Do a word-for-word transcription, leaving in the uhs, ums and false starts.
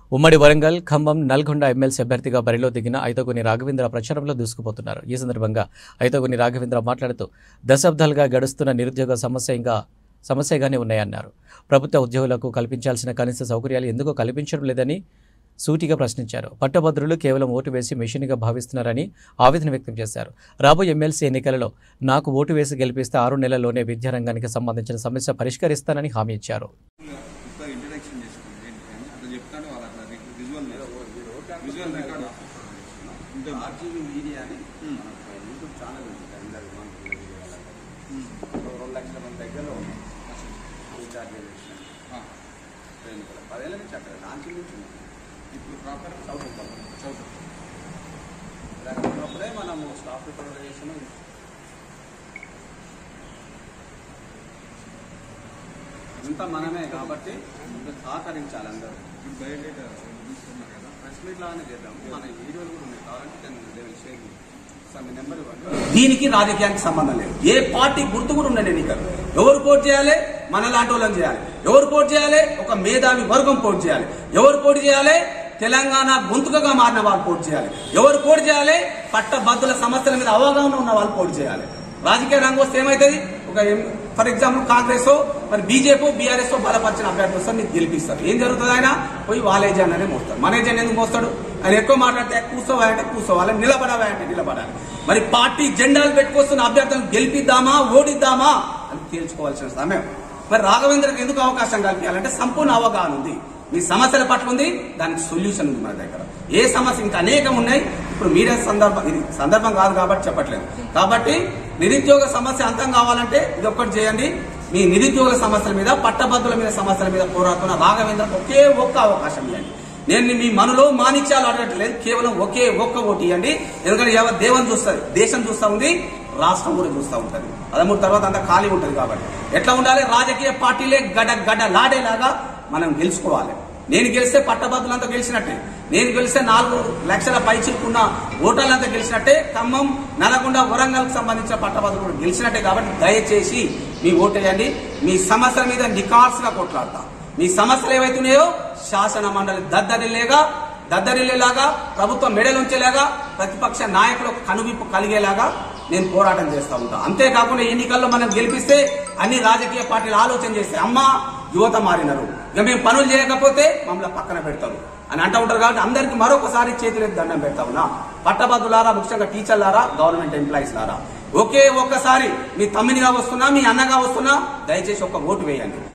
ఉమ్మడి వరంగల్, ఖమ్మం, నల్గొండ ఎమ్మెల్సీ అభ్యర్థిగా బరిలో దిగిన ఐతగొని రాఘవేంద్ర ప్రచారంలో దూసుకుపోతున్నారు. ఈ సందర్భంగా ఐతగొని రాఘవేంద్ర మాట్లాడుతూ దశాబ్దాలుగా గడుస్తున్న నిరుద్యోగ సమస్య ఇంకా సమస్యగానే ఉన్నాయన్నారు. ప్రభుత్వ ఉద్యోగులకు కల్పించాల్సిన కనీస సౌకర్యాలు ఎందుకు కల్పించడం లేదని సూటిగా ప్రశ్నించారు. పట్టభద్రులు కేవలం ఓటు వేసి మెషిన్గా భావిస్తున్నారని ఆవేదన వ్యక్తం చేశారు. రాబోయే ఎమ్మెల్సీ ఎన్నికలలో నాకు ఓటు వేసి గెలిపిస్తే ఆరు నెలల్లోనే విద్యారంగానికి సంబంధించిన సమస్య పరిష్కరిస్తానని హామీ ఇచ్చారు. ఇప్పుడు ప్రాపర్ చదువుకుంటాం చదువుతాం ఉన్నప్పుడే మనము స్టాఫ్ రిప్రజెంటేషన్ అంతా మనమే కాబట్టి సహకరించాలి. అందరూ బయోడేటా తీసుకున్నారు కదా, ప్రెస్ మీట్ లాగానే చేద్దాం. మన వీడియోలు కూడా ఉన్నాయి, కావాలంటే షేర్ నెంబర్ ఇవ్వండి. దీనికి రాజకీయానికి సంబంధం లేదు. ఏ పార్టీ గుర్తు కూడా ఉండండి. ఎన్నికలు ఎవరు పోటీ చేయాలి? మన లాంటి వాళ్ళని చేయాలి. ఎవరు పోటీ చేయాలి? ఒక మేధావి వర్గం పోటీ చేయాలి. ఎవరు పోటీ చేయాలి? తెలంగాణ గొంతుకగా మారిన వాళ్ళు పోటీ చేయాలి. ఎవరు పోటీ చేయాలి? పట్టభద్రుల సమస్యల మీద అవగాహన ఉన్న వాళ్ళు పోటీ చేయాలి. రాజకీయ రంగం వస్తే ఏమైతుంది? ఒక ఫర్ ఎగ్జాంపుల్ కాంగ్రెస్ మరి బీజేపీ బీఆర్ఎస్ బలపరిచిన అభ్యర్థి వస్తే మీకు గెలిపిస్తారు. ఏం జరుగుతుంది? ఆయన పోయి వాళ్ళ ఏజెండానే మోస్తాడు. మన ఏజెండా ఎందుకు మోస్తాడు? ఆయన ఎక్కువ మాట్లాడితే కూర్చోవాలంటే కూర్చోవాలి, నిలబడాలంటే నిలబడాలి. మరి పార్టీ జెండాలు పెట్టుకొస్తున్న అభ్యర్థులను గెలిపిద్దామా ఓడిద్దామా అని తేల్చుకోవాల్సిన సమయం. మరి రాఘవేంద్రకి ఎందుకు అవకాశం కల్పించాలంటే సంపూర్ణ అవగాహన ఉంది. మీ సమస్యల పట్ల ఉంది, దానికి సొల్యూషన్ ఉంది మన దగ్గర. ఏ సమస్య ఇంకా అనేకం ఉన్నాయి. ఇప్పుడు మీరే సందర్భం, ఇది సందర్భం కాదు కాబట్టి చెప్పట్లేదు. కాబట్టి నిరుద్యోగ సమస్య అంతం కావాలంటే ఇది ఒక్కటి చేయండి. మీ నిరుద్యోగ సమస్యల మీద, పట్టభద్రుల మీద సమస్యల మీద పోరాడుతున్న రాఘవేంద్రకు ఒకే ఒక్క అవకాశం ఇవ్వండి. నేను మీ మనలో మాణిక్యాలు అడగట్లేదు, కేవలం ఒకే ఒక్క ఓటు ఇవ్వండి. ఎందుకంటే ఎవరు దేవుని చూస్తుంది, దేశం చూస్తూ ఉంది, రాష్ట్రం కూడా చూస్తూ ఉంటుంది. పదమూడు తర్వాత అంతా ఖాళీ ఉంటుంది. కాబట్టి ఎట్లా ఉండాలి? రాజకీయ పార్టీలే గడ గడ లాడేలాగా మనం గెలుచుకోవాలి. నేను గెలిస్తే పట్టభద్రులంతా గెలిచినట్టే. నేను గెలిస్తే నాలుగు లక్షల పైచిలుకున్న ఓటర్లంతా గెలిచినట్టే. ఖమ్మం, నల్గొండ, వరంగల్ కు సంబంధించిన పట్టభద్రులు గెలిచినట్టే. కాబట్టి దయచేసి మీ ఓటు వేయండి. మీ సమస్యల మీద నికార్సుగా కొట్లాడతా. మీ సమస్యలు ఏవైతున్నాయో శాసన మండలి దద్దరిల్లేగా దద్దరిల్లేలాగా ప్రభుత్వం మెడలుంచేలాగా ప్రతిపక్ష నాయకులకు కనువిప్పు కలిగేలాగా నేను పోరాటం చేస్తూ ఉంటా. అంతేకాకుండా ఎన్నికల్లో మనం గెలిపిస్తే అన్ని రాజకీయ పార్టీలు ఆలోచన చేస్తే అమ్మా యువత మారినారు, ఇక మేము పనులు చేయకపోతే మమ్మల్ని పక్కన పెడతారు అని అంటూ ఉంటారు. కాబట్టి అందరికి మరొకసారి చేతులకు దండం పెడతా ఉన్నా. పట్టభద్రులారా, ముఖ్యంగా టీచర్లారా, గవర్నమెంట్ ఎంప్లాయీస్ లారా, ఒకే ఒక్కసారి మీ తమ్మినిగా వస్తున్నా, మీ అన్నగా వస్తున్నా, దయచేసి ఒక ఓటు వేయండి.